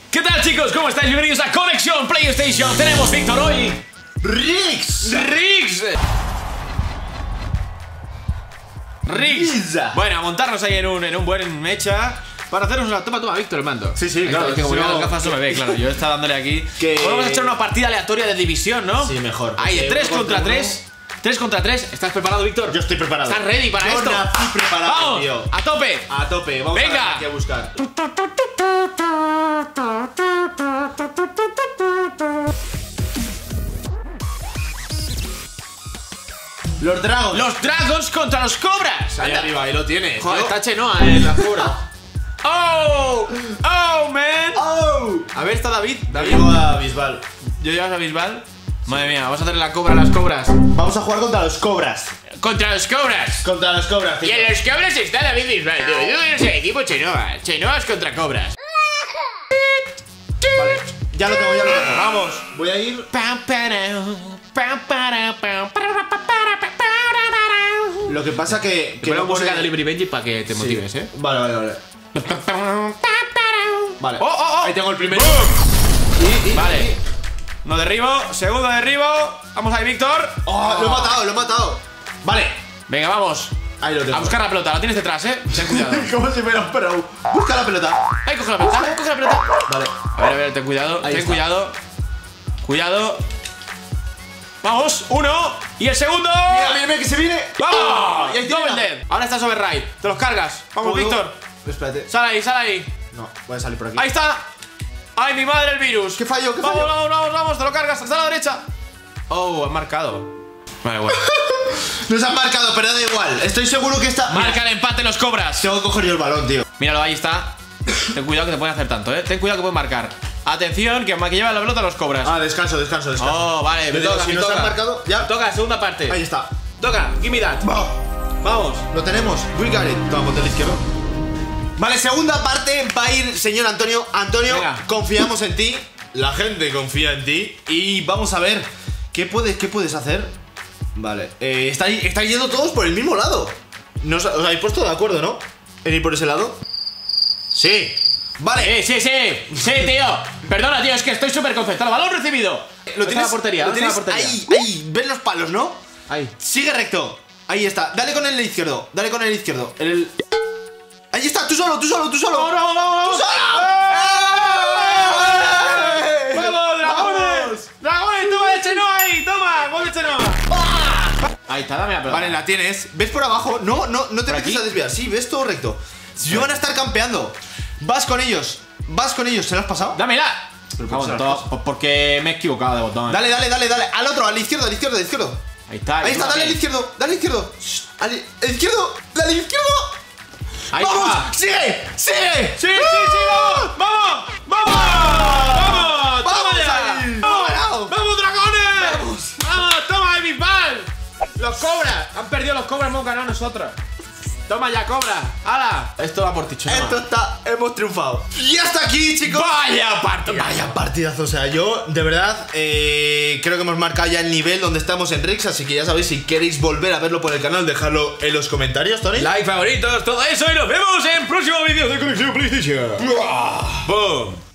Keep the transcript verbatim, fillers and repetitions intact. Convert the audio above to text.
¿Qué tal, chicos? ¿Cómo estáis? Bienvenidos a Conexión PlayStation. Tenemos, Víctor, hoy Riggs. Riggs Riggs. Bueno, a montarnos ahí en un, en un buen mecha para hacernos una... Toma, toma, Víctor, el mando. Sí, sí, ahí claro. está, que como si llevo no... las gafas no me ve, claro. Yo estaba dándole aquí que... Bueno, vamos a echar una partida aleatoria de división, ¿no? Sí, mejor. Ahí, de tres contra uno. tres. tres contra tres. ¿Estás preparado, Víctor? Yo estoy preparado. ¿Estás ready para Yo esto? nací preparado, ¡Vamos! tío. ¡A tope! A tope. Vamos Venga. a ver aquí a buscar. Los dragons. Los dragons contra los cobras. Ahí Anda. arriba, ahí lo tienes. Joder, Yo- está Chenoa en la cobra. ¡Oh! ¡Oh, man! ¡Oh! A ver, está David. David. Llevo a Bisbal. ¿Yo llevas a Bisbal? Madre mía, vamos a hacer la cobra a las cobras. Vamos a jugar contra los cobras. Contra los cobras. Contra los cobras, Y tío. en los cobras está David Bisbal. Yo eres el equipo Chenoa. Chenoas contra cobras. Vale. Ya lo tengo, ya lo tengo. Vamos. Voy a ir. Lo que pasa que. Que que no no música pone- de Libri Benji para que te Sí. motives, ¿eh? Vale, vale, vale. Vale. ¡Oh, oh, oh! Ahí tengo el primero. ¡Boom! Y, y, Vale. y- No derribo, segundo derribo. Vamos ahí, Víctor. Oh, lo he matado, lo he matado. Vale. Venga, vamos. Ahí lo tengo. A buscar la pelota, la tienes detrás, ¿eh? Ten cuidado. Como si fuera un pro. Busca la pelota. Ahí, coge la pelota, coge la pelota. Vale. A ver, a ver, ten cuidado, Ahí ten está. cuidado. Cuidado. Vamos, uno. Y el segundo. Mira, mira, mira que se viene. ¡Vamos! Y ahí Double tiene. dead. Ahora estás override. Te los cargas. Vamos, ¿Puedo? Víctor. Espérate. Sal ahí, sal ahí. No, voy a salir por aquí. Ahí está. ¡Ay, mi madre, el virus! ¿Qué fallo? ¿Qué Vamos, fallo? vamos, vamos, vamos. Te lo cargas. Hasta la derecha. Oh, han marcado. Vale, bueno. Nos han marcado, pero da igual. Estoy seguro que está. Marca el empate los cobras. Tengo que coger yo el balón, tío. Míralo, ahí está. Ten cuidado que te pueden hacer tanto, eh. Ten cuidado que pueden marcar. Atención, que que lleva la pelota los cobras. Ah, descanso, descanso, descanso. Oh, vale, Yo me digo, toca, si me nos toca. han marcado, ya. Me toca, segunda parte. Ahí está. Toca, give me that. Va. Vamos. Lo tenemos. We got it. Toma, ponte a la izquierda. Vale, segunda parte va a ir, señor Antonio. Antonio, Venga. confiamos en ti. La gente confía en ti. Y vamos a ver qué puedes, qué puedes hacer. Vale. Eh, estáis, estáis yendo todos por el mismo lado. ¿No os, os habéis puesto de acuerdo, no? ¿En ir por ese lado? Sí. Vale. Eh, sí, sí. Sí, tío. Perdona, tío, es que estoy súper concentrado. Balón recibido. Lo tienes en la portería. lo ¿Dónde está tienes la portería? ahí, ahí. ¿Ves los palos, no? Ahí. Sigue recto. Ahí está. Dale con el izquierdo. Dale con el izquierdo. El... Ahí está. Tú solo, tú solo, tú solo. ¡Vamos, vamos, vamos! ¡Tú solo! ¡Eh! ¡Vamos, dragones! ¡Dragones! ¡Toma de Chenoa ahí! ¡Toma! ¡Gol de Chenoa! Ahí está, dame la pelota. Vale, la tienes. ¿Ves por abajo? No, no, no te ¿Por metes aquí? a desviar. Sí, ves todo recto. Si van a estar campeando. Vas con ellos. Vas con ellos. ¿Se lo has pasado? ¡Dámela! ¿Pero por qué Vamos, se la todo, pues porque me he equivocado de botón. Dale, dale, dale, dale. Al otro, al izquierdo, al izquierdo, al izquierdo. Ahí está. Ahí está, dale al izquierdo, dale al izquierdo. Shh, al al izquierdo, dale al izquierdo. Ahí ¡Vamos! está. ¡Sigue! ¡Sigue! ¡Sí, sí, sí! ¡Vamos! ¡Vamos! ¡Vamos! ¡Vamos! ¡Toma ¡Vamos ya! ahí! ¡Vamos! ¡Vamos! ¡Vamos, dragones! ¡Vamos! ¡Vamos! ¡Toma, de Bisbal! ¡Los cobras! Han perdido los cobras, hemos ganado nosotros. ¡Toma ya, cobra! ¡Hala! Esto va por ti, Chenoa. Esto está, hemos triunfado. Y hasta aquí, chicos. ¡Vaya partida! Vaya partidazo, o sea, yo de verdad eh, creo que hemos marcado ya el nivel donde estamos en Riggs, así que ya sabéis, si queréis volver a verlo por el canal, dejadlo en los comentarios, Tony. Like, favoritos, todo eso y nos vemos en próximo vídeo de Conexión PlayStation. ¡Boom!